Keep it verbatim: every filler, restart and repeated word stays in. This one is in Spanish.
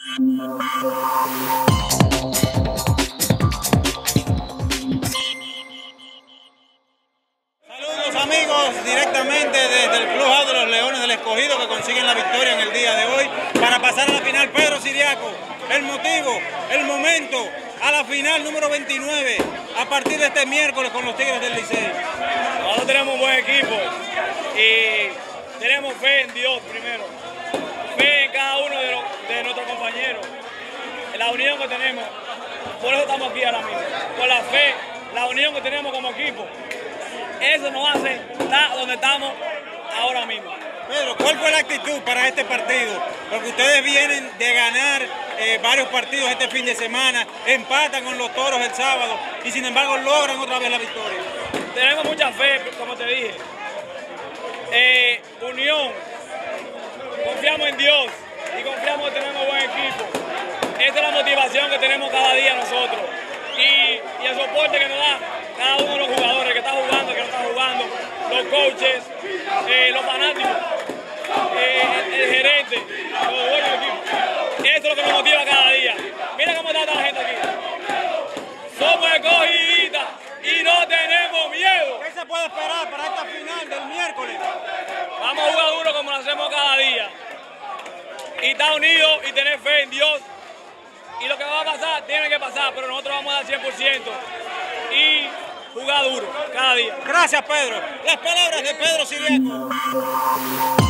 Saludos amigos, directamente desde el Club de los Leones del Escogido, que consiguen la victoria en el día de hoy para pasar a la final. Pedro Siriaco, el motivo, el momento, a la final número veintinueve, a partir de este miércoles con los Tigres del Licey. Nosotros tenemos un buen equipo y tenemos fe en Dios primero, fe en cada uno de, los, de nuestros compañeros, en la unión que tenemos. Por eso estamos aquí ahora mismo, por la fe, la unión que tenemos como equipo. Eso nos hace estar donde estamos ahora mismo. Pedro, ¿cuál fue la actitud para este partido? Porque ustedes vienen de ganar eh, varios partidos este fin de semana, empatan con los Toros el sábado y sin embargo logran otra vez la victoria. Tenemos mucha fe, como te dije. Eh, unión, confiamos en Dios y confiamos que tenemos buen equipo. Esa es la motivación que tenemos cada día nosotros y, y el soporte que nos da cada uno de los jugadores que está jugando, que no está jugando, los coaches, eh, los fanáticos, eh, el, el gerente, los dueños del equipo. Eso es lo que nos motiva cada día. Mira cómo está la gente aquí. Somos escogiditas y no tenemos miedo. ¿Qué se puede esperar para esta final del miércoles? Vamos a jugar duro como lo hacemos cada día. Y estar unidos y tener fe en Dios. Y lo que va a pasar, tiene que pasar, pero nosotros vamos a dar cien por ciento. Y jugar duro cada día. Gracias, Pedro. Las palabras de Pedro Siriaco.